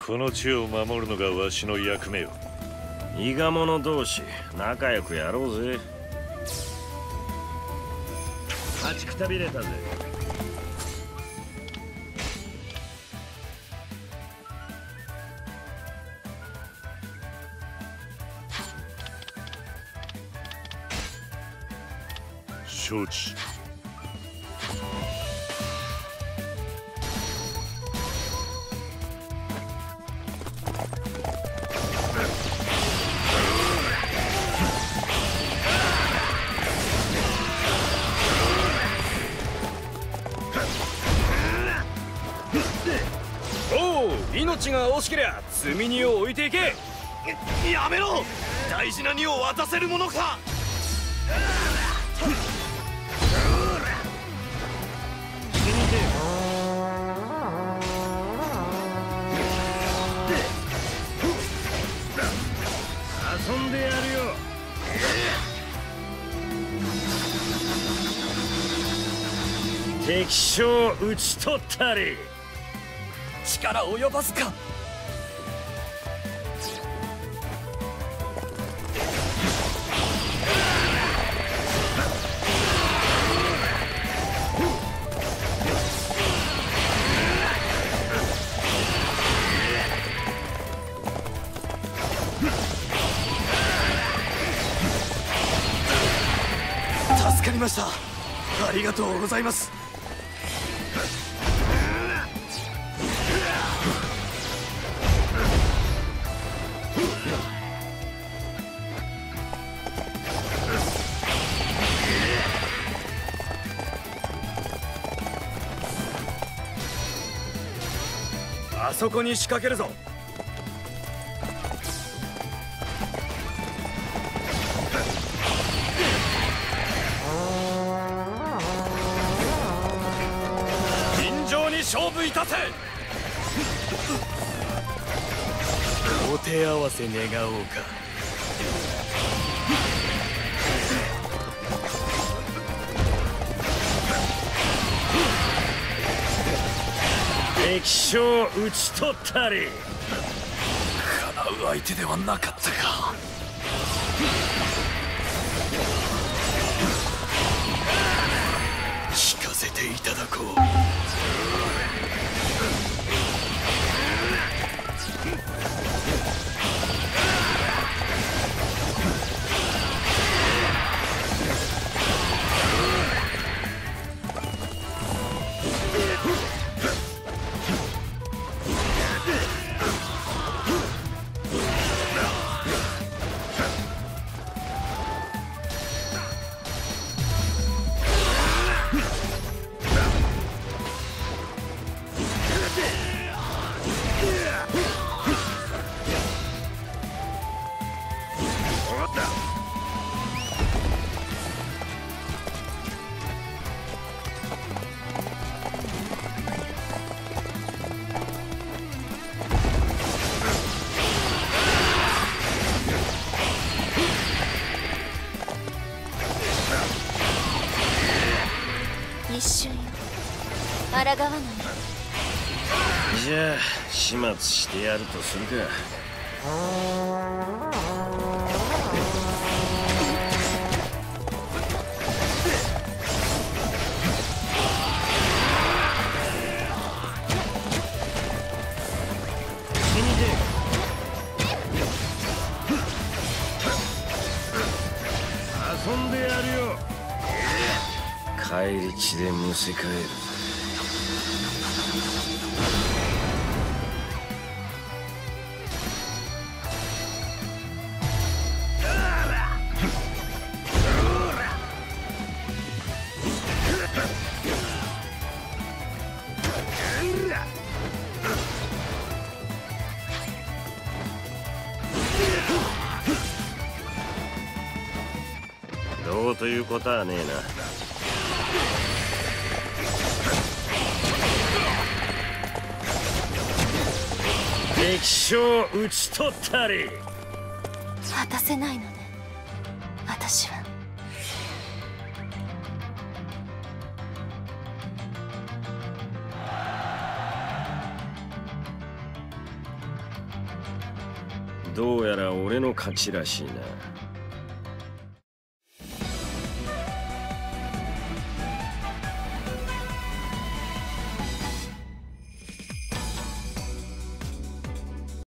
この地を守るのがわしの役目よ。 伊賀者同士仲良くやろうぜ。待ちくたびれたぜ。 承知。 命が惜しけりゃ積み荷を置いていけ。やめろ、大事な荷を渡せるものか。 遊んでやるよ。敵将討ち取ったり。 力及ばずか。助かりました。ありがとうございます。あそこに仕掛けるぞ。尋常に勝負いたせ。お手合わせ願おうか。 敵将討ち取ったり。 かなう相手ではなかったか。聞かせていただこう。 一瞬よ、抗わない。 じゃあ始末してやるとするか。遊んでやるよ。返り血でむせ返る。どうということはねえな。敵将討ち取ったり。 果たせないのね、私は。 どうやら俺の勝ちらしいな。